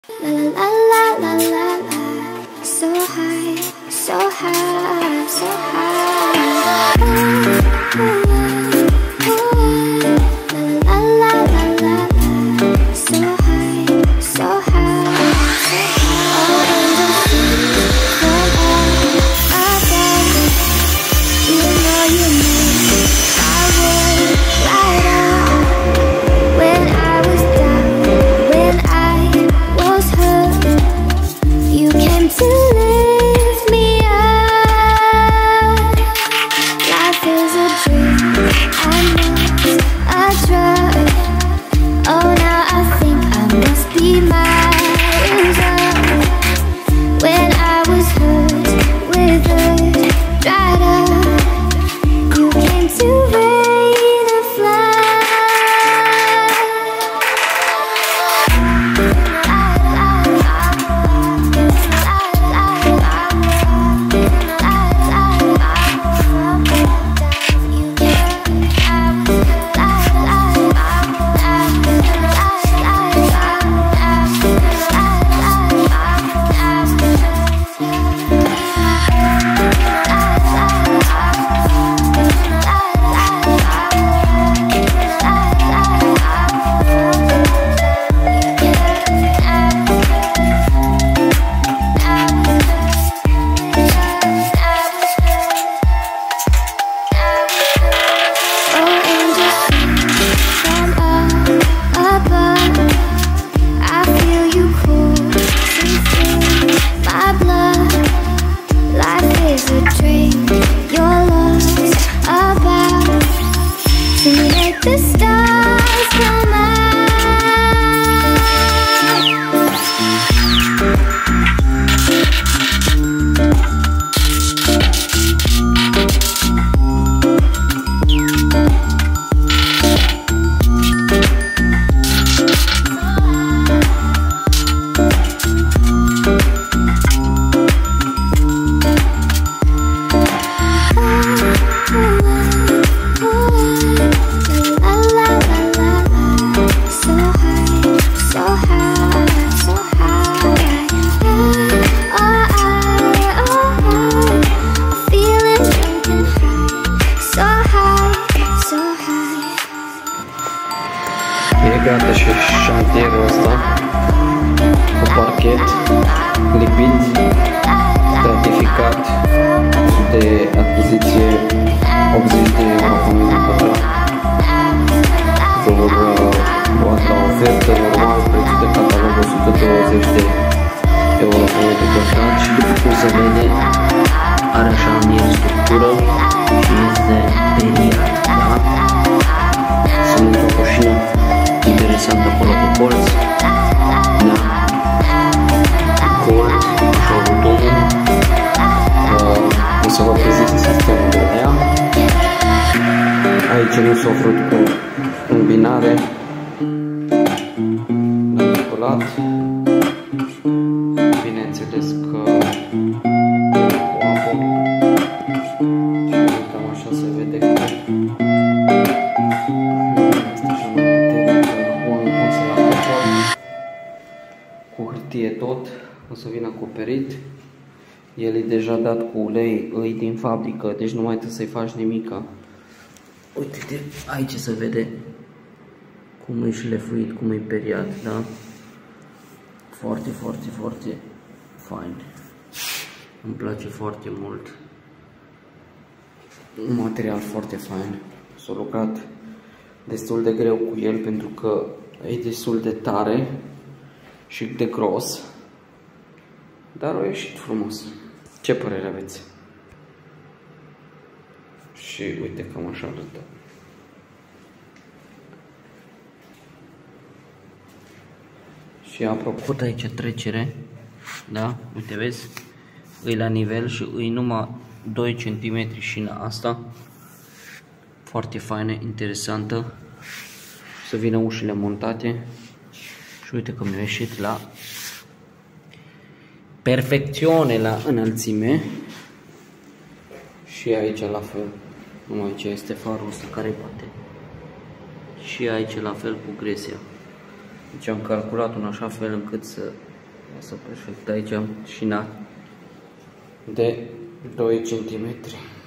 La la la la la, so high, so high, so high. La la la la la, so high, so high, so high. All angels sing from all above. You know I would light up when I was down, when I was hurt. You came to lift me up. Life is a dream, I know a drug. Oh, now I think I must be miles up. When I was hurt, withered, dried up, you came to rain a flood. The stars come out. E gata și șantierul ăsta cu parchet lipit, stratificat de achiziție 80 de euro pe metru pătrat. Vor lua la ofertă normal, prețul de catalog 120 de euro pe metru pătrat și după cum se vede are așa în el structură și este periat, da? Sunt într-o coșină interesant acolo pe colț, da, colț, așa butonul, o să vă prezint sistemul de la ea. Aici nu s-a oferit cu îmbinare, la decolat, bineînțeles că cu apă și cam așa se vede că cu hârtie tot, o să vină acoperit. El e deja dat cu ulei, îi din fabrică, deci nu mai trebuie să-i faci nimica. Uite, aici se vede cum e șlefuit, cum e periat, da? Foarte, foarte, foarte fain. Îmi place foarte mult. Un material foarte fain. S-a lucrat destul de greu cu el pentru că e destul de tare și de gros, dar a ieșit frumos. Ce părere aveți? Și uite cam așa arătă. Și apropo, aici trecere, da? Uite, vezi? E la nivel și e numai 2 cm șina asta. Foarte faină, interesantă. Să vină ușile montate. Și uite că mi-a ieșit la perfecțiune la înălțime. Și aici la fel. Numai aici este farul ăsta care bate. Și aici la fel cu gresia. Deci am calculat în așa fel încât să Iasă perfect. Aici am șina de 2 cm.